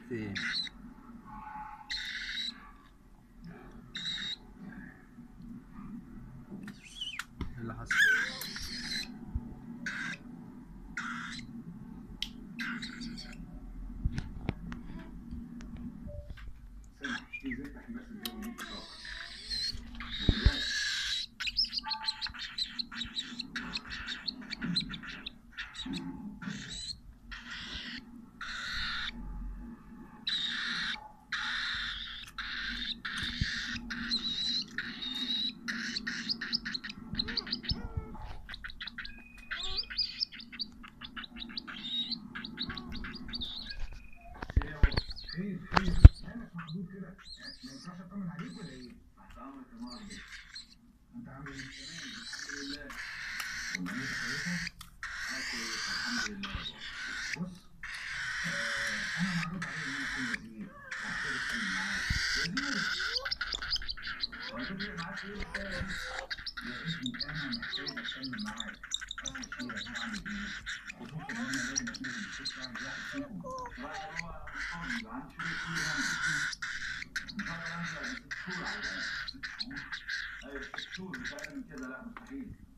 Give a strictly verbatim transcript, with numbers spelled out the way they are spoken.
في ايه؟ ايه اللي حصل؟ خير خير مالك مخضوض كده؟ ما ينفعش اطمن عليك ولا ايه؟ تحت امرك يا مهندس. انت عامل ايه؟ تمام الحمد لله. والدنيا كويسه؟ اه كويسه الحمد لله. بص آه انا معروض عليا ان انا اكون وزير وهحتاج اتكلم معاك. وزير؟ هو هتفرق معاك ايه الحكايه دي؟ يا ابني انا محتاج اتكلم معاك. اصل الشيء هعمل ايه؟ خصوصا ان انا لازم اتنقل من الشركه عند واحد فيكم. بصراحه هو انا مش فاضي عندي شغل كتير يعني. بفكر انزل ست شهور على الاقل. ست شهور؟ ايوه ست شهور مش اقل من كده لا مستحيل.